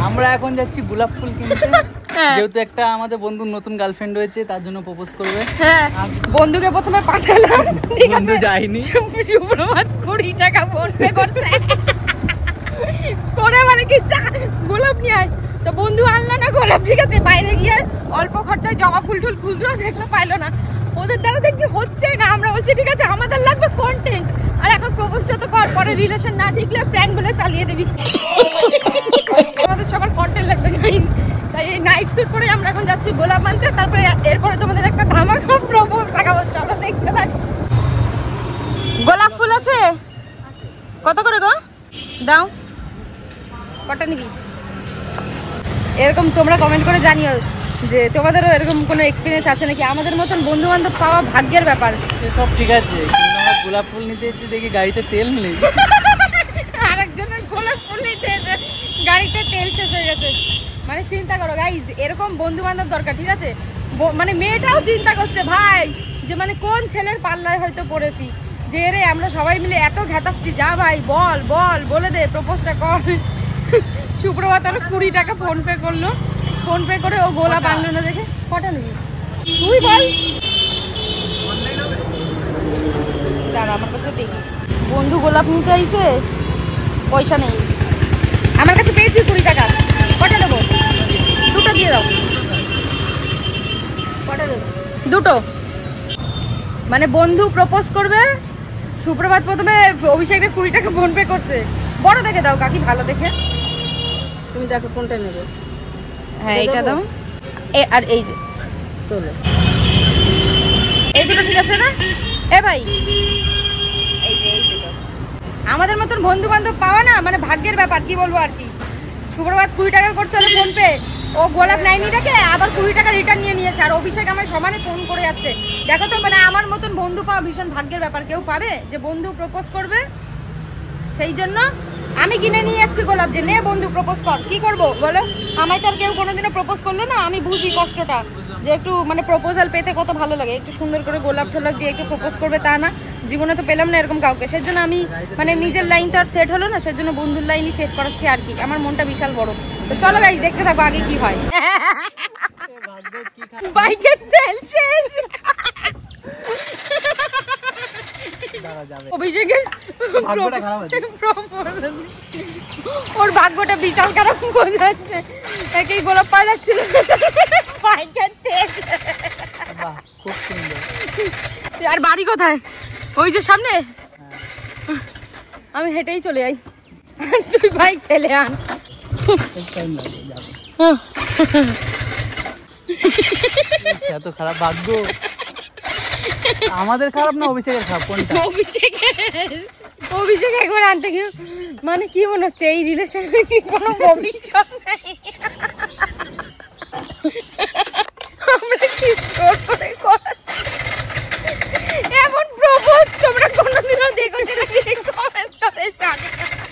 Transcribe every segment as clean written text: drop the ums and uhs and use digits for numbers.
আমরা এখন যাচ্ছি গোলাপ ফুল কিনতে, যেহেতু একটা আমাদের বন্ধুর নতুন গার্লফ্রেন্ড হয়েছে, তার জন্য প্রপোজ করবে। হ্যাঁ, বন্ধুকে প্রথমে পাঠালাম, ঠিক আছে, বন্ধু যায়নি। সুপ্রভাত 20 টাকা ফোন পে করছে করে মানে কি গোলাপ নিয়ে আয়, তো বন্ধু আনলো না গোলাপ, ঠিক আছে, বাইরে গিয়ে অল্প খরচায় জবা ফুল টুল খুঁজলো, দেখলো পাইলো না, ওদের দ্বারা দেখছি হচ্ছে না। আমরা বলছি ঠিক আছে আমাদের লাগবে কন্টেন্ট, আর এখন প্রপোজটা তো কর, পরে রিলেশন না ঠিকলে প্র্যাঙ্ক বলে চালিয়ে দিবি। আমাদের সবার কন্টেন্ট লাগবে গাইস, তাই এই নাইট স্যুট পরে আমরা এখন যাচ্ছি গোলাপ আনতে, তারপরে এরপরে তোমাদের একটা ধামাকা প্রপোজ দেখাবো, চলো দেখতে থাক। গোলাপ ফুল আছে কত করে গো? দাও, কটা নিবি? এরকম তোমরা কমেন্ট করে জানিও যে তোমাদেরও এরকম কোনো এক্সপিরিয়েন্স আছে নাকি। আমাদের মতন বন্ধু বান্ধব পাওয়া ভাগ্যের ব্যাপার। সব ঠিক আছে, আমরা গোলাপ ফুল নিতে এসেছি, দেখি গাড়িতে তেল নেই। আরেকজনের গোলাপ ফুল নিতে এসে গাড়িতে তেল শেষ হয়ে গেছে। মানে চিন্তা করো গাইজ, এরকম বন্ধু বান্ধব দরকার, ঠিক আছে। মানে মেয়েটাও চিন্তা করছে ভাই যে মানে কোন ছেলের পাল্লায় হয়তো পড়েছি, যে রে আমরা সবাই মিলে এত ঘাটাচ্ছি, যা ভাই বল বল বলে দে, প্রপোজটা কর। সুপ্রভাত আরো 20 টাকা ফোন পে করলো, ফোন পে করে ও গোলাপ আনলো না দেখে। কটা নিবি তুই বল? দাঁড়া আমার কাছে দেখি, বন্ধু গোলাপ নিতে আইছে, পয়সা নেই আমার কাছে, পেয়েছি 20 টাকা। কটা দেবো? দুটো দিয়ে দাও। কটা দেবো? দুটো। মানে বন্ধু প্রপোজ করবে, সুপ্রভাত প্রথমে অভিষেকের 20 টাকা ফোন পে করছে। বড় দেখে দাও কাকি, ভালো দেখে। তুমি দেখো কোনটা নেবে। হ্যাঁ এইটা দাও, আর এই যে তোলো, এই দুটো ঠিক আছে না? এ ভাই এই যে এই দুটো। আমাদের মতন বন্ধু বান্ধব পাওয়া না মানে ভাগ্যের ব্যাপার, কি বলবো আর কি। সুপ্রভাত 20 টাকা করতে হলে ফোন পে, ও গোলাপ নেয়নি দেখে আবার 20 টাকা রিটার্ন নিয়ে নিয়েছে, আর অভিষেক আমায় সমানে ফোন করে যাচ্ছে। দেখো তো, মানে আমার মতন বন্ধু পাওয়া ভীষণ ভাগ্যের ব্যাপার। কেউ পাবে যে বন্ধু প্রপোজ করবে? সেই জন্য আমি কিনে নিয়ে যাচ্ছি গোলাপ, যে নে বন্ধু প্রপোজ কর। কি করবো বলো, আমায় তো আর কেউ কোনোদিনও প্রপোজ করলো না, আমি বুঝি কষ্টটা, যে একটু মানে প্রপোজাল পেতে কত ভালো লাগে। একটু সুন্দর করে গোলাপ টোলাপ দিয়ে একটু প্রপোজ করবে, তা না, জীবনে তো পেলাম না এরকম কাউকে। সেজন্য আমি মানে নিজের লাইন তো আর সেট হলো না, সেজন্য বন্ধুর লাইনই সেট করাচ্ছি আর কি। আমার মনটা বিশাল বড়। তো চলো গাইস দেখতে থাকো আগে কি হয়। বাইকের তেল শেষ। অভিষেকের ওর ভাগ্যটা বিশাল খারাপ হয়ে যাচ্ছে, একই গোলাপ পাওয়া যাচ্ছিল, বাইকের তেল। খুব সুন্দর। আর বাড়ি কোথায়? ওই যে সামনে। আমি হেঁটেই চলে যাই, তুই বাইক ঠেলে আন। এত খারাপ ভাগ্য আমাদের? খারাপ না অভিষেকের খারাপ? কোনটা? অভিষেক একবার আনতে গিয়ে মানে কি মনে হচ্ছে এই রিলেশনে কোনো ভবিষ্যৎ নেই। আমরা কি করে এমন প্রপোজ তোমরা কোনোদিনও দেখেছো নাকি? কমেন্ট করে জানি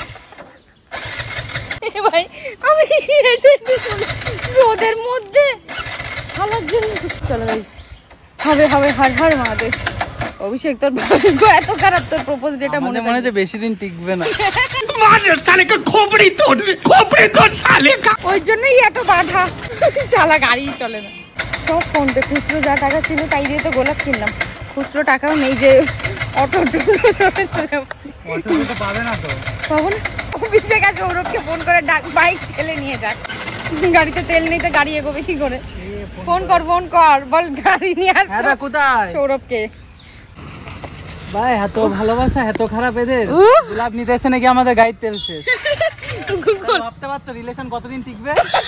ভাই, আমি রোদের মধ্যে খালার জন্য। চলো গাইস, হবে হবে, হার হার মহাদেব। অভিষেক তোর ভাগ্য এত খারাপ, তোর প্রপোজ ডেটা মনে হচ্ছে বেশি দিন টিকবে না। ওই জন্যই এত বাধা, শালা গাড়ি চলে না। সব ফোন পে, খুচরো যা টাকা ছিল তাই দিয়ে তো গোলাপ কিনলাম, খুচরো টাকাও নেই যে অটো পাবে না তো। পাবো না। অভিষেক আর সৌরভকে ফোন করে ডাক, বাইক ঠেলে নিয়ে যাক। গাড়িতে তেল নেই তো গাড়ি এগোবে কি করে? ফোন কর বল গাড়ি নিয়ে আসতে। কোথায় সৌরভকে ভাই, এত ভালোবাসা এত খারাপ এদের। গোলাপ নিতে এসে নাকি আমাদের গাড়ির তেল শেষ। ভাবতে পারছো রিলেশন কতদিন টিকবে?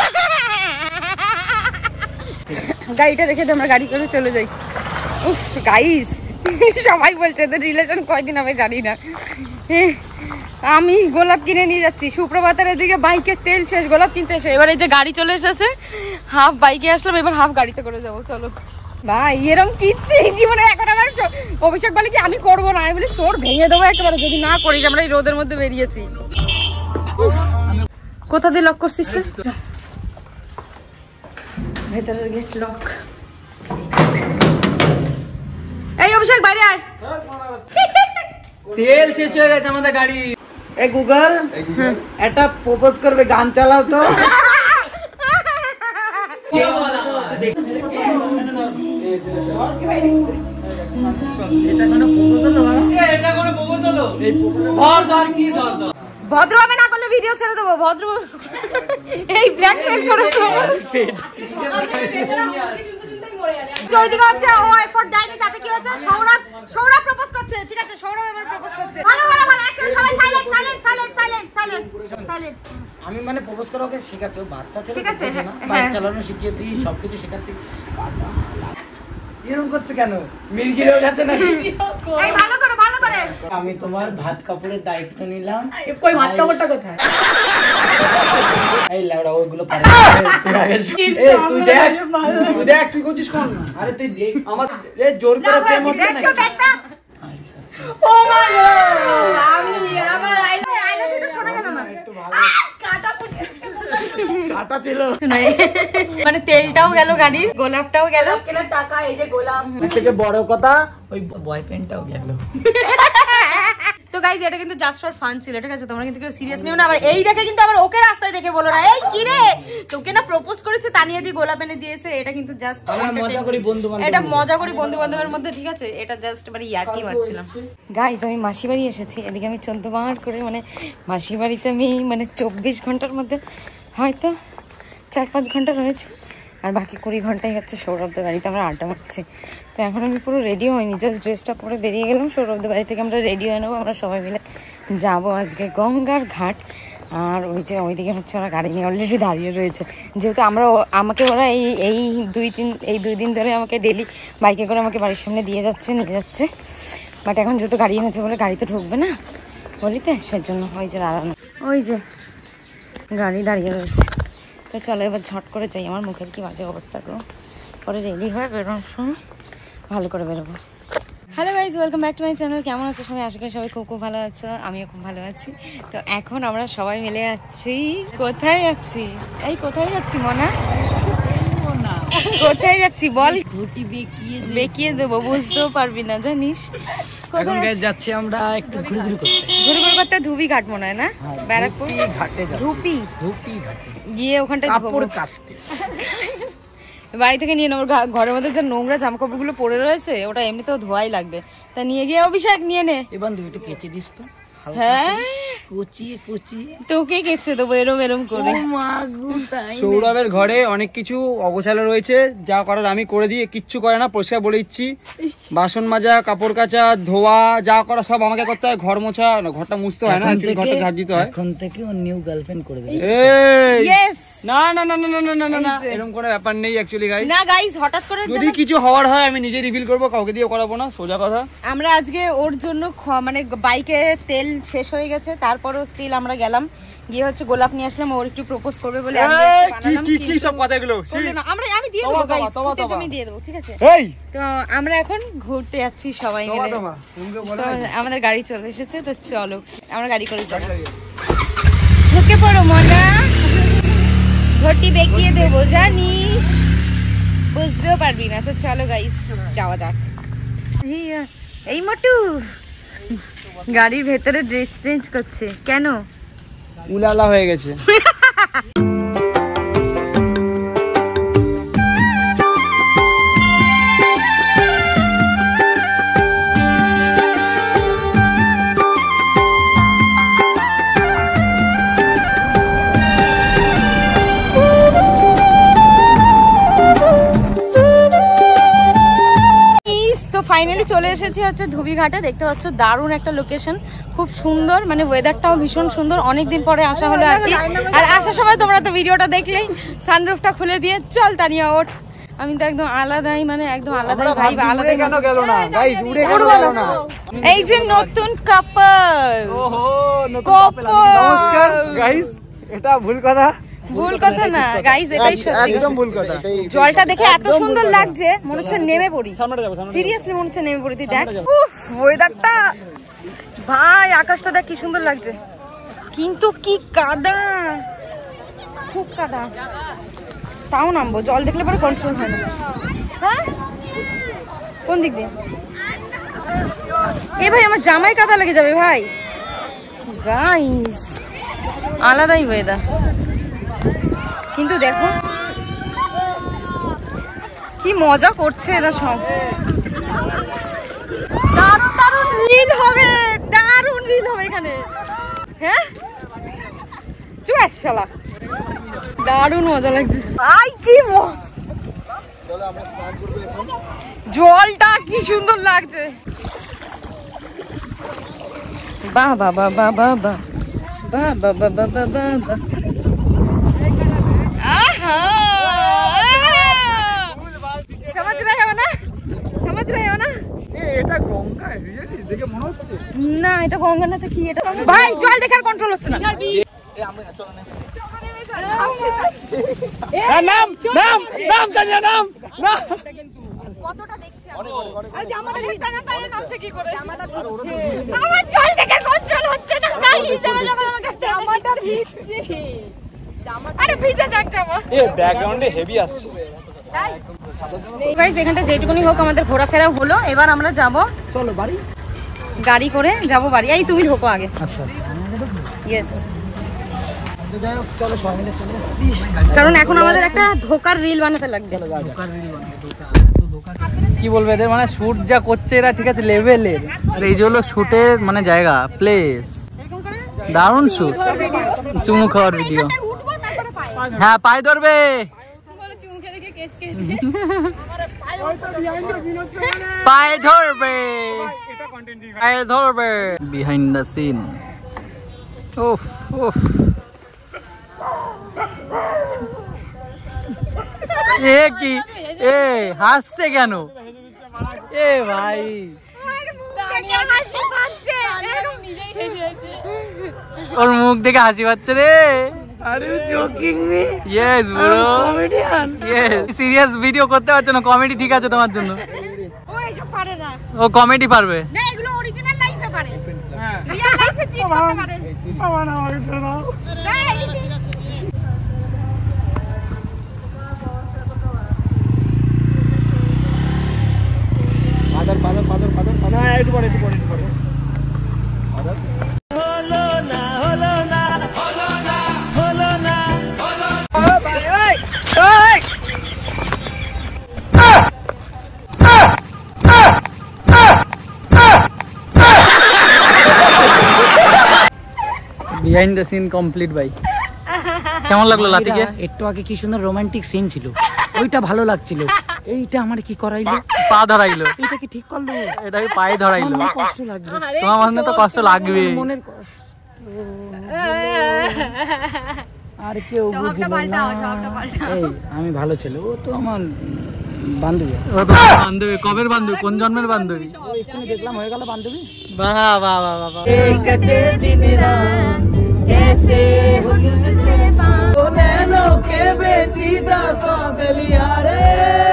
গাড়িটা রেখে তো আমরা গাড়ি করে চলে যাই। উফ গাইস, সবাই বলছে এদের রিলেশন কয়দিন হবে জানি না। আমি গোলাপ কিনে নিয়ে যাচ্ছি, সুপ্রভাতের এদিকে বাইকের তেল শেষ, গোলাপ কিনতে এসে এবার এই যে গাড়ি চলে এসেছে, হাফ বাইকে আসলাম, এবার হাফ গাড়িতে করে যাবো। চলো ভাই, এরকম কিনতে জীবনে এখন আমার অভিষেক বলে কি আমি করবো না, আমি বলি তোর ভেঙে দেবো একেবারে যদি না করিস। আমরা এই রোদের মধ্যে বেরিয়েছি। কোথা দিয়ে লক করছিস? ভেতরের গেট লক। এই অভিষেক বাইরে আয়। তেল শেষ হয়ে গেছে আমাদের গাড়ি। এই গুগল একটা প্রপোজ করবে, গান চালাও তো। ভদ্রভাবে না করলে ভিডিও ছেড়ে দেবো। ভদ্র এই ব্ল্যাকমেল করে ওইদিকে হচ্ছে ও এফোর্ট দেয়নি, তাতে কি হচ্ছে সৌরভ প্রপোজ করছে। ঠিক আছে, সৌরভ এবার প্রপোজ করছে। ভালো ভালো ভালো, একদম সবাই silent silent silent silent silent silent. আমি মানে প্রপোজ করা ওকে শেখাচ্ছি, বাচ্চা ছেলে ঠিক আছে, বাইক চালানো শিখিয়েছি, সবকিছু শেখাচ্ছি। এরকম করছে কেন? মির্গিরে গেছে নাকি? এই ভালো করে ভালো করে। আমি তোমার ভাত কাপড়ের দায়িত্ব নিলাম। কই ভাত কাপড়টা কোথায়? এই লাউড়া ওইগুলো পারে। তুই আগে তুই দেখ তুই করছিস কোন? আরে তুই দেখ আমার এই জোর করে প্রেম হচ্ছে না। দেখো দেখটা। ও মা গো, আমি আমার আই লাভ ইউ শোনা গেল না। একটু ভালো কাটা ফুটে কাটা ছিল। মানে তেলটাও গেল গাড়ির, গোলাপটাও গেল, কেনার টাকা, এই যে গোলাপ। থেকে বড় কথা ওই বয়ফ্রেন্ডটাও গেল। তো গাইজ এটা কিন্তু জাস্ট ফর ফান ছিল, ঠিক আছে? তোমরা কিন্তু কেউ সিরিয়াস নিও না। আবার এই দেখে কিন্তু আবার ওকে রাস্তায় দেখে বলো না এই কি রে তোকে না প্রপোজ করেছে তানিয়া দি গোলাপ এনে দিয়েছে। এটা কিন্তু জাস্ট মজা করি বন্ধু বান্ধব, এটা মজা করি বন্ধু বান্ধবের মধ্যে, ঠিক আছে? এটা জাস্ট মানে ইয়ার্কি মারছিলাম। গাইজ আমি মাসি বাড়ি এসেছি, এদিকে আমি 14 করে মানে মাসি বাড়িতে আমি মানে 24 ঘন্টার মধ্যে হয়তো 4-5 ঘন্টা রয়েছে, আর বাকি 20 ঘন্টাই হচ্ছে সৌরভদের বাড়িতে আমরা আড্ডা মারছি। তো এখন আমি পুরো রেডি হয়নি, জাস্ট ড্রেসটা পরে বেরিয়ে গেলাম। সৌরভদের বাড়ি থেকে আমরা রেডি হয়ে নেবো, আমরা সবাই মিলে যাবো আজকে গঙ্গার ঘাট। আর ওই যে ওইদিকে হচ্ছে ওরা গাড়ি নিয়ে অলরেডি দাঁড়িয়ে রয়েছে, যেহেতু আমাকে ওরা এই 2 দিন ধরে আমাকে ডেলি বাইকে করে আমাকে বাড়ির সামনে নিয়ে যাচ্ছে। বাট এখন যেহেতু গাড়ি এনেছে বলে গাড়ি তো ঢুকবে না বলিতে, সেজন্য ওই যে দাঁড়ানো, ওই যে গাড়ি দাঁড়িয়ে রয়েছে। তো চলো এবার ঝট করে যাই, আমার মুখের কি বাজে অবস্থা গো। পরে রেডি হয়ে বেরোনোর সময় ভালো করে বেরোবো। Hello guys, welcome back to my channel. কেমন আছো সবাই? আশা করি সবাই খুব খুব ভালো আছো, আমিও খুব ভালো আছি। তো এখন আমরা সবাই মিলে যাচ্ছি, কোথায় যাচ্ছি? এই কোথায় যাচ্ছি মনা? কোথায় যাচ্ছি বল? বেঁকিয়ে দেবো, বুঝতেও পারবি না জানিস। এখন গাইস যাচ্ছি আমরা একটু ঘুরঘুরি করতে ধুবি ঘাট মনে হয় না, ব্যারাকপুর ঘাটে ধুপি ঘাটে গিয়ে ওখানটায় কাপড় কাচতে বাড়ি থেকে নিয়ে নেবো। ঘরের মধ্যে যে নোংরা জামা কাপড় গুলো পরে রয়েছে ওটা এমনিতেও ধোয়াই লাগবে, তা নিয়ে গিয়ে অভিষেক নিয়ে নে। এবার তুই একটু কেচে দিস তো। হ্যাঁ কুচিয়ে তোকে কেচে দেবো এরম করে। সৌরভের ঘরে অনেক কিছু অগোছালো রয়েছে, যা করার আমি করে দিই, কিচ্ছু করে না, পরিষ্কার বলে দিচ্ছি। বাসন মাজা, কাপড় কাচা, ধোয়া, যা করা সব আমাকে করতে হয়। ঘর মোছা, ঘরটা মুছতে হয় না, ঘরটা ঝাড় দিতে হয়। এখন থেকে ও নিউ গার্লফ্রেন্ড করে দেবে। না না না না না না না, এরকম কোনো ব্যাপার নেই অ্যাকচুয়ালি গাইস। না গাইস, হঠাৎ করে যদি কিছু হওয়ার হয় আমি নিজে রিভিল করব, কাউকে দিয়ে করাবো না, সোজা কথা। আমরা আজকে ওর জন্য মানে বাইকে তেল শেষ হয়ে গেছে, তারপরও স্টিল আমরা গেলাম, গিয়ে হচ্ছে গোলাপ নিয়ে আসলাম। ওর একটু প্রপোজ করবে বলে কি সব কথাগুলো আমি দিয়ে দেবো গাইস, ফুটেজ আমি দিয়ে দেবো, ঠিক আছে? তো আমরা এখন ঘুরতে যাচ্ছি সবাই মিলে, আমাদের গাড়ি চলে এসেছে। তো চলো আমরা গাড়ি করে যাবো। ঢুকে পড়ো মনা, ঘরটি বেঁকিয়ে দেবো জানিস, বুঝতেও পারবি না। তো চলো গাইস যাওয়া যাক। এই মোটু গাড়ির ভেতরে ড্রেস চেঞ্জ করছে কেন? উলালা হয়ে গেছে। ফাইনালি চলে এসেছি হচ্ছে ধুবিঘাটে, দেখতে পাচ্ছ দারুণ একটা লোকেশন, খুব সুন্দর, মানে ওয়েদারটাও ভীষণ সুন্দর। অনেকদিন পরে আসা হলো আর কি। আর আসার সময় তোমরা তো ভিডিওটা দেখলেই, সানরুফটা খুলে দিয়ে চল তানিয়া ওঠ। আমি তো একদম আলাদাই, মানে একদম আলাদাই ভাই, আলাদাই। এই যে নতুন কাপল, নমস্কার গাইস, এটা ভুল কথা না গাইস, এটাই সত্যি, একদম ভুল কথা। জলটা দেখে এত সুন্দর লাগছে, মনে হচ্ছে নেমে পড়ি, সিরিয়াসলি মনে হচ্ছে নেমে পড়ি। তুই দেখ ওয়েদারটা ভাই, আকাশটা দেখ কি সুন্দর লাগছে, কিন্তু কি কাদা, খুব কাদা। তাও নামবো, জল দেখলে পরে কন্ট্রোল হয় না। হ্যাঁ কোন দিক দিয়ে? এ ভাই আমার জামাই কাদা লেগে যাবে ভাই। গাইস আলাদাই ওয়েদার, কিন্তু দেখো কি মজা করছে এরা সব। দারুণ দারুণ রিল হবে, দারুণ রিল হবে এখানে। হ্যাঁ চুয়ার শালা, দারুণ মজা লাগছে। আই কি মজা, চলো আমরা স্নান করব এখন। জলটা কি সুন্দর লাগছে। বাহ বাহ বাহ বাহ বাহ বাহ বাহ বাহ বাহ বাহ বাহ বাহ বাহ। आहा समझ रहे हो ना, समझ रहे हो ना। এটা গঙ্গা রিয়েলি দেখে মনে হচ্ছে না এটা গঙ্গা না তো কি এটা ভাই, জল দেখার কন্ট্রোল হচ্ছে না। নাম নাম নাম জানিয়া নাম না কতটা দেখছে আরে জামাটা টানা টানা নামছে কি করে, জামাটা ভিজছে আমার জল দেখার কন্ট্রোল হচ্ছে না। তাই জামাটা ভিজছে, জামাটা আরে ভিজে যাক জামা। এ ব্যাকগ্রাউন্ডে হেভি আসছে। গাইস এখানটা যেটুকুনি হোক আমাদের ঘোরাফেরা হলো, এবার আমরা যাব চলো বাড়ি, গাড়ি করে যাব বাড়ি। এই তুমি ঢোকো আগে। আচ্ছা ইয়েস, তো যাই হোক চলো সবাই মিলে চলে এসেছি। কারণ এখন আমাদের একটা ধোকার রিল বানাতে লাগবে। কি বলবে এদের, মানে শুট যা করছে এরা ঠিক আছে লেভেলের। আর এই যে হলো শুটের মানে জায়গা, প্লেস দারুণ শুট, চুমু খাওয়ার ভিডিও। হ্যাঁ পায়ে ধরবে, পায়ে ধরবে, পায়ে ধরবে। Behind the scene. উফ উফ, এ কি এ হাসছে কেন এ ভাই? ওর মুখ দেখে হাসি পাচ্ছে রে। আরে joking me, yes bro, comedian. Yes serious video করতে পারছো না, কমেডি ঠিক আছে তোমার জন্য। ও এসব পারে না, ও কমেডি পারবে না এগুলো অরিজিনাল লাইফে পারে। হ্যাঁ রিয়েল লাইফে চিট করতে পারে। আমার আমাকে শোনাও। পাদর পাদর পাদর পাদর পাদর, হ্যাঁ একটু পরে একটু পরে একটু পরে। হলো না হলো না হলো না হলো না হলো ভাই ওই ওই বিহাইন্ড দ্য সিন কমপ্লিট ভাই। কেমন লাগলো লাতিকে? একটু আগে কি সুন্দর রোমান্টিক সিন ছিল, ওইটা ভালো লাগছিল। এইটা আমার কি করাইলো, পা ধরাইলো, এটা কি ঠিক করলো? এটাকে পায়ে ধরাইলো। আমার কষ্ট লাগবে, তোমার মনে তো কষ্ট লাগবে। মনের কষ্ট। আর কেউ বুঝলো না। এই আমি ভালো ছিল, ও তো আমার বান্ধবী। ও তো বান্ধবী, কবের বান্ধবী, কোন জন্মের বান্ধবী? এখানে দেখলাম হয়ে গেল বান্ধবী। বাহ বাহ বাহ বাহ। এই কটে দিন রাত कैसे हो तुझसे ओ नैनों के बेचीदा सौंग लिया रे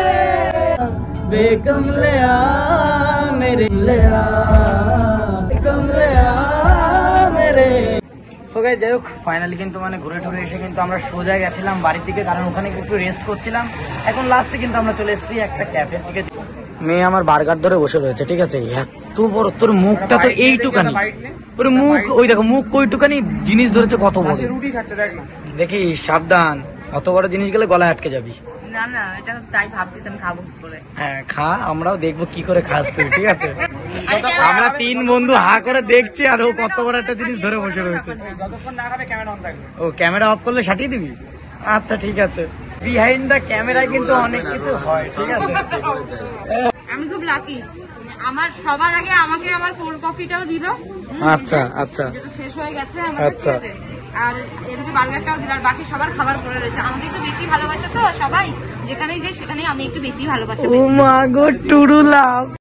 बेकमले आ मेरे ले आ बेकमले आ मेरे। সো গাইস যাই হোক ফাইনালি কিন্তু মানে ঘুরে টুরে এসে কিন্তু আমরা সোজা গেছিলাম বাড়ির দিকে, কারণ ওখানে একটু রেস্ট করছিলাম। এখন লাস্টে কিন্তু আমরা চলে এসেছি একটা ক্যাফে থেকে। মেয়ে আমার বার্গার ধরে বসে রয়েছে, ঠিক আছে? এত বড়, তোর মুখটা তো এইটুকানি, ওর মুখ ওই দেখো, মুখ ওইটুকানি, জিনিস ধরেছে কত বড়। রুটি খাচ্ছে দেখ না। দেখি সাবধান, অত বড় জিনিস গেলে গলায় আটকে যাবি। না না এটা তাই ভাবছি তুমি খাবো কি করে। হ্যাঁ খা, আমরাও দেখবো কি করে খাস তুই, ঠিক আছে? আমরা তিন বন্ধু হা করে দেখছি আর ও কত বড় একটা জিনিস ধরে বসে রয়েছে। যতক্ষণ না খাবে ক্যামেরা অন থাকবে। ও ক্যামেরা অফ করলে সাটিয়ে দিবি? আচ্ছা ঠিক আছে। বিহাইন্ড দ্য ক্যামেরায় কিন্তু অনেক কিছু হয়, ঠিক আছে? আমি খুব লাকি, আমার সবার আগে আমাকে আমার কোল্ড কফিটাও দিল। আচ্ছা আচ্ছা, যেটা শেষ হয়ে গেছে আমাদের, আচ্ছা। ঠিক আছে? আর এদিকে বার্গারটাও দিল, আর বাকি সবার খাবার পড়ে রয়েছে। আমাকে একটু বেশি ভালোবাসে তো সবাই, যেখানেই যাই সেখানেই আমি একটু বেশি ভালোবাসি। ও মা গো টুরু লাভ।